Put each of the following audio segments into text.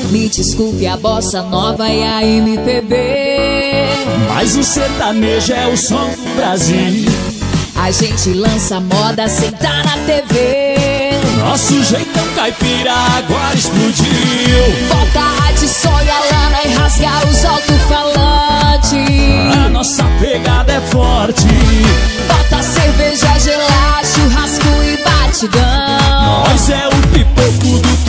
Me desculpe a bossa nova e a MPB, mas o sertanejo é o som do Brasil. a gente lança moda sem tá na TV. Nosso jeitão caipira agora explodiu. Bota a de sol e a lana e rasga os alto-falantes. A nossa pegada é forte. Bota cerveja gelada, churrasco e batidão. Nós é o pipoco do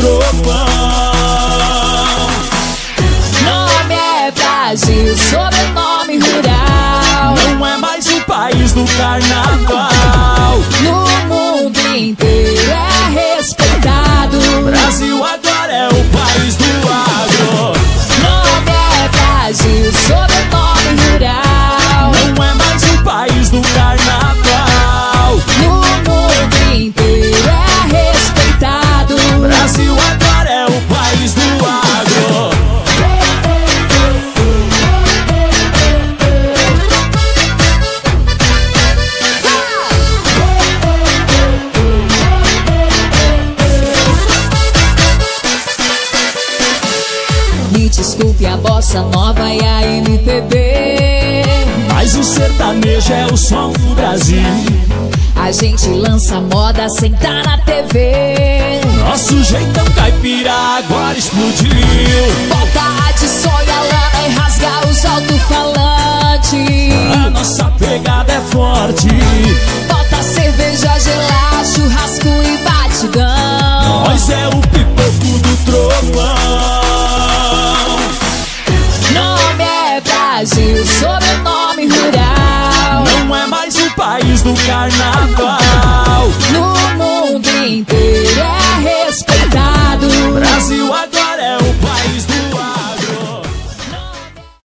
trovão. Nome é Brasil, sobrenome rural. Não é mais o país do carnaval. No mundo inteiro é respeitado. Brasil agora é o país do agro. Nome é Brasil, sobrenome rural. Não é mais o país do carnaval. No mundo inteiro é respeitado. Brasil agora é o país do agro. Me desculpe a bossa nova e a MPB, Mas o sertanejo é o som do Brasil. a gente lança moda sem tá na TV. Nosso jeitão caipira agora explodiu. Bota a de sol e a lana e rasga os alto-falantes. A nossa pegada é forte. Bota cerveja gelada, churrasco e batidão. Nós é o pipoco do trovão. Nome é Brasil, sobrenome rural. Não é mais o país do carnaval.